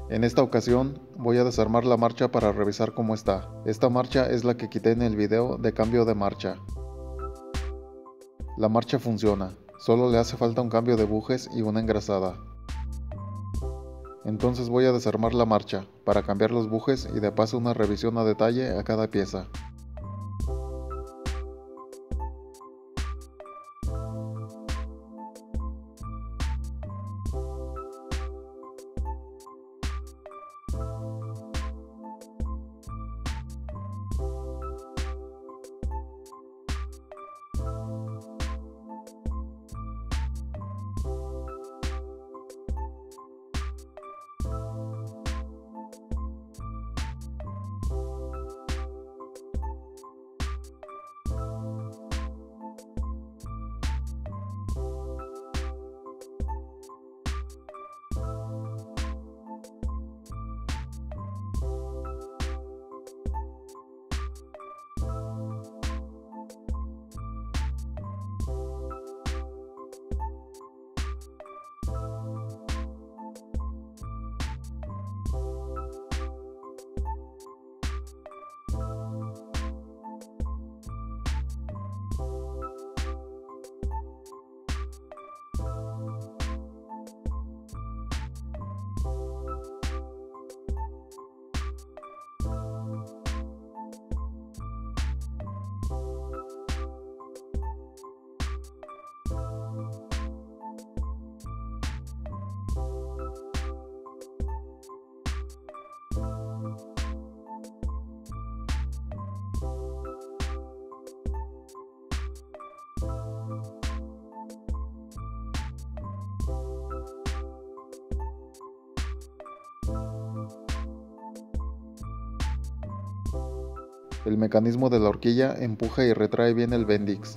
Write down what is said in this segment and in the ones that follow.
En esta ocasión voy a desarmar la marcha para revisar cómo está. Esta marcha es la que quité en el video de cambio de marcha. La marcha funciona, solo le hace falta un cambio de bujes y una engrasada. Entonces voy a desarmar la marcha para cambiar los bujes y de paso una revisión a detalle a cada pieza. El mecanismo de la horquilla empuja y retrae bien el Bendix.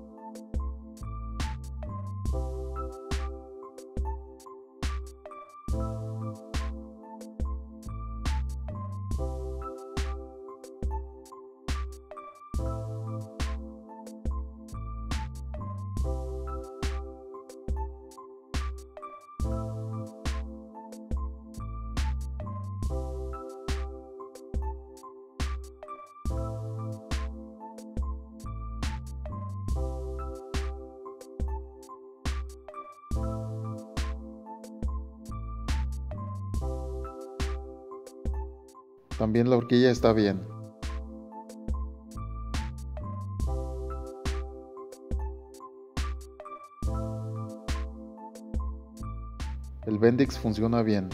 También la horquilla está bien. El Bendix funciona bien.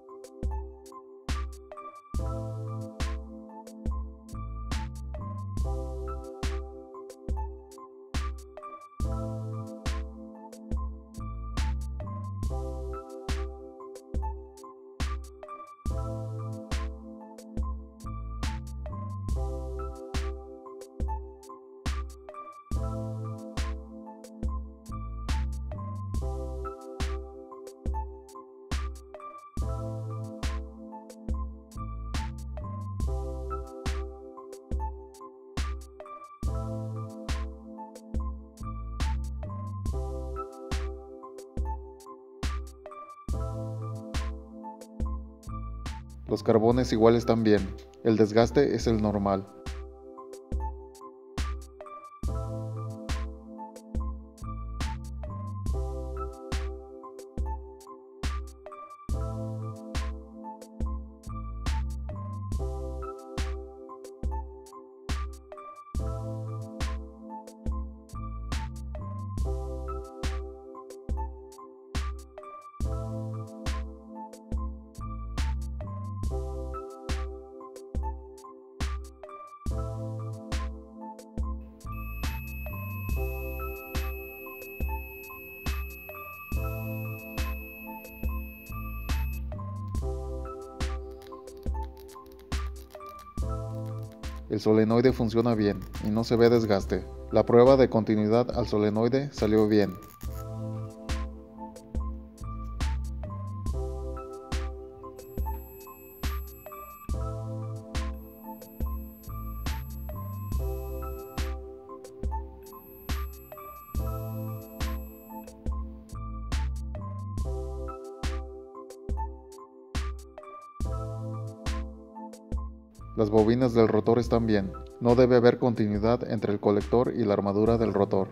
Los carbones igual están bien, el desgaste es el normal. El solenoide funciona bien y no se ve desgaste. La prueba de continuidad al solenoide salió bien. Las bobinas del rotor están bien. No debe haber continuidad entre el colector y la armadura del rotor.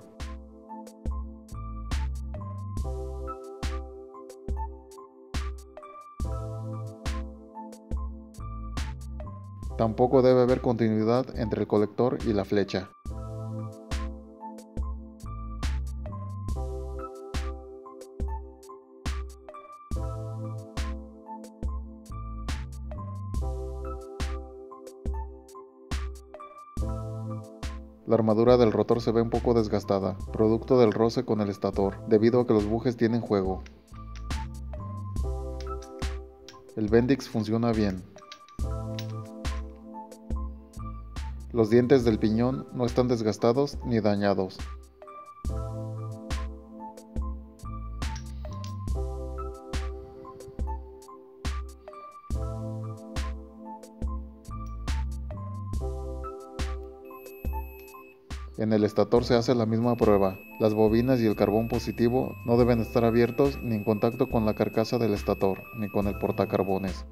Tampoco debe haber continuidad entre el colector y la flecha. La armadura del rotor se ve un poco desgastada, producto del roce con el estator, debido a que los bujes tienen juego. El Bendix funciona bien. Los dientes del piñón no están desgastados ni dañados. En el estator se hace la misma prueba. Las bobinas y el carbón positivo no deben estar abiertos ni en contacto con la carcasa del estator, ni con el portacarbones.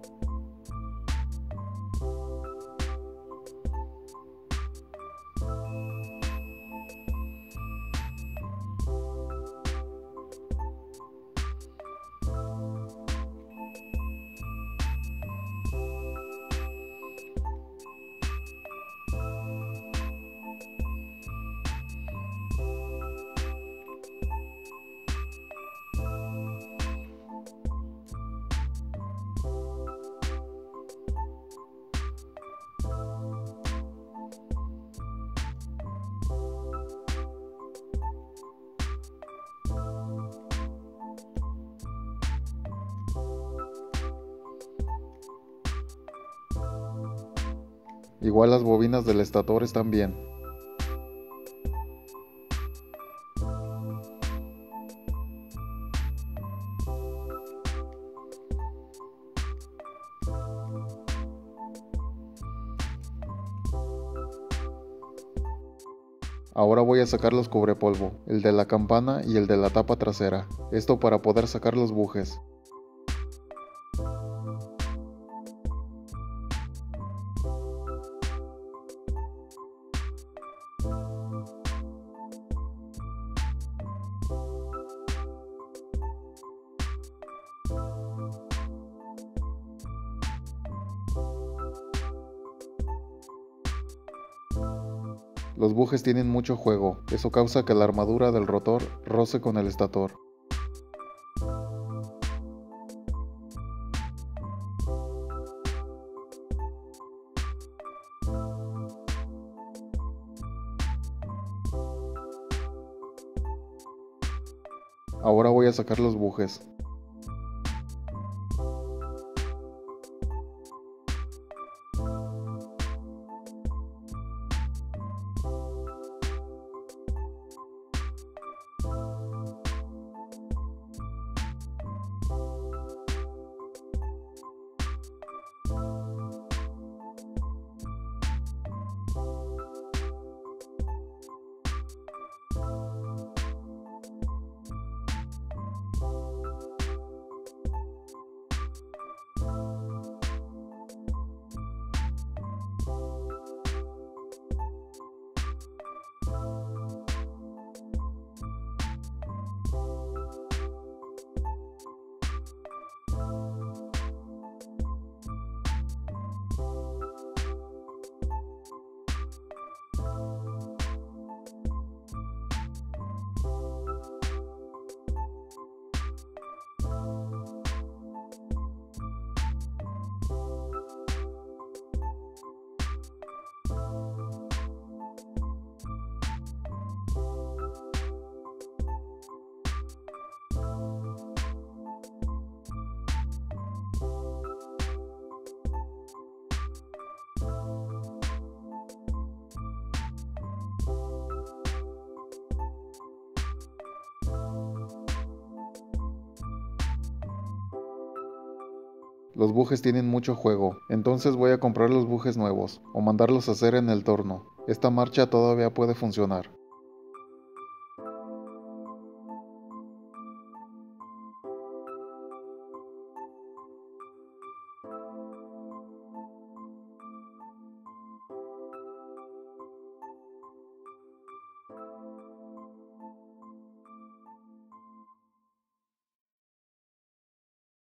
Igual las bobinas del estator están bien. Ahora voy a sacar los cubrepolvo, el de la campana y el de la tapa trasera, esto para poder sacar los bujes. Los bujes tienen mucho juego, eso causa que la armadura del rotor roce con el estator. Ahora voy a sacar los bujes. Los bujes tienen mucho juego, entonces voy a comprar los bujes nuevos, o mandarlos a hacer en el torno. Esta marcha todavía puede funcionar.